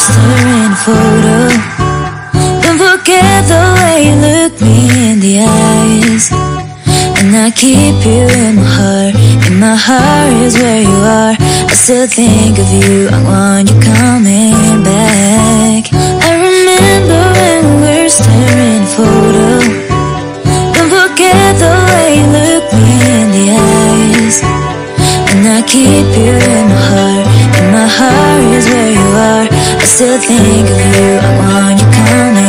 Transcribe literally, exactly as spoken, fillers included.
staring at a photo. Don't forget the way you look me in the eyes. And I keep you in my heart. In my heart is where you are. I still think of you, I want you coming back. I remember when we were staring at a photo. Don't forget the way you look me in the eyes. And I keep you in my heart. In my heart is where you are. I still think of you, I want you coming